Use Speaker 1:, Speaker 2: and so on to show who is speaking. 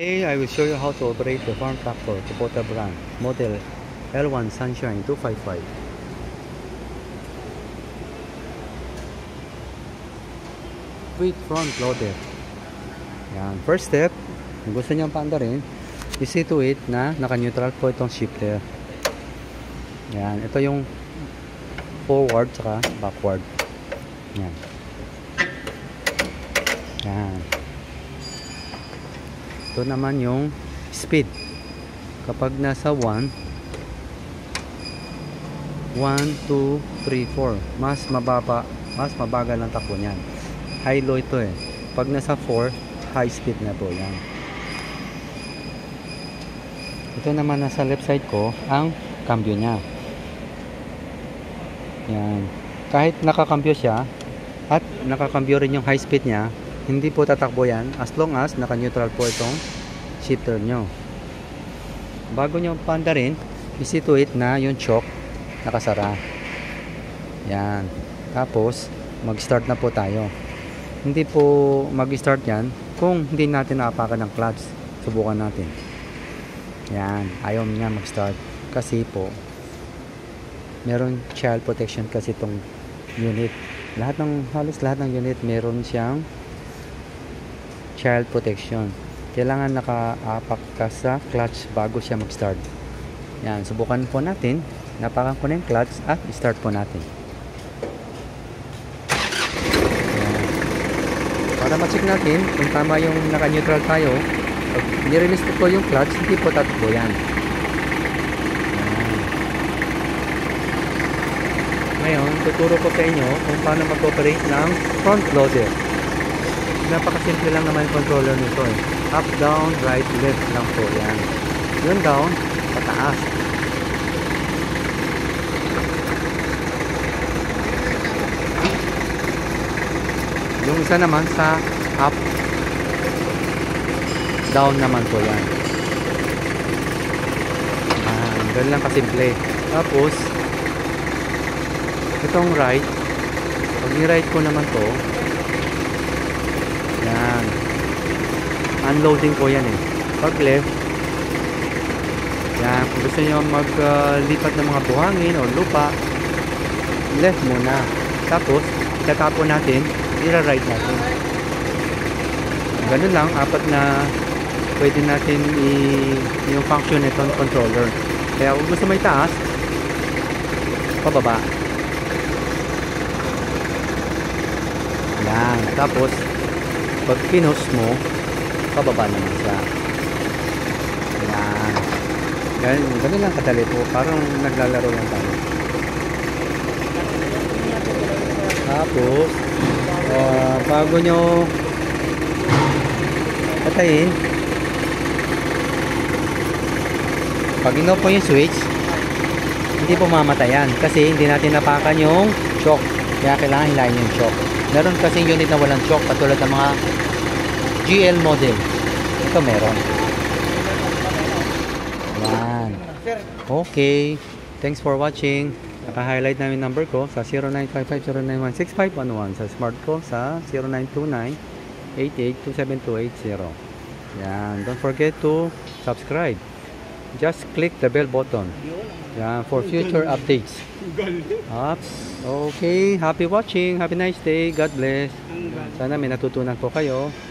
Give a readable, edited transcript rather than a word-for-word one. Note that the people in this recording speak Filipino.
Speaker 1: Today I will show you how to operate the farm tractor Kubota brand model L1 Sunshine 255 with front loader. Yan. First step, kung gusto nyo paanda rin, see to it na naka-neutral po itong shifter. Yan. Ito yung forward saka backward. Yan. Yan. Ito naman yung speed. Kapag nasa 1, 2, 3, 4, mas mababa, mas mabagal ang takbo niyan. High low ito eh. Pag nasa 4, high speed na po yan. Ito naman nasa left side ko ang cambio niya. Yan. Kahit nakakambyo siya at nakakambyo rin yung high speed niya, hindi po tatakbo yan as long as naka-neutral po itong shifter nyo. Bago nyo paanda rin, see to it na yung choke nakasara. Yan. Tapos, mag-start na po tayo. Hindi po mag-start yan kung hindi natin naapakan ng clutch. Subukan natin. Yan. Ayaw niya mag-start. Kasi po, meron child protection kasi itong unit. Halos lahat ng unit meron siyang child protection. Kailangan nakaapak ka sa clutch bago siya mag-start. Yan, subukan po natin. Napakan ko na yung clutch at start po natin. Yan. Para ma-check natin kung tama yung naka-neutral tayo, pag nirelease ko po yung clutch, hindi po tatakbo yan. Yan. Ngayon, tuturo ko sa inyo kung paano mag-operate ng front loader. Napakasimple lang naman yung controller nito eh. Up, down, right, left lang po yan. Yung down, pataas. Yung isa naman sa up, down naman po yan. Ganun lang kasimple. Tapos, itong right, pag i-right ko naman to, yan. Unloading po yan eh. Pag left, yan. Kung gusto nyo maglipat ng mga buhangin o lupa, left muna. Tapos, itatapo natin, ira-right natin. Ganun lang, apat na pwede natin yung function nitong controller. Kaya kung gusto may taas, pababa. Yan. Tapos, pag pinos mo, pababa naman siya. Yan. Ganun lang kadali po. Parang naglalaro lang tayo. Tapos, bago nyo patayin, pag ino po yung switch, hindi po mamatayan kasi hindi natin napakan yung shock. Kaya kailangan hilahin yung shock. Meron kasing unit na walang shock katulad ng mga GL model. Ito meron. Yan. Okay. Thanks for watching. Naka-highlight namin number ko sa 0955-091-6511. Sa smart ko sa 0929-88-27280. Yan. Don't forget to subscribe. Just click the bell button. Yan. For future updates. Okay. Happy watching. Have a nice day. God bless. Sana may natutunan po kayo.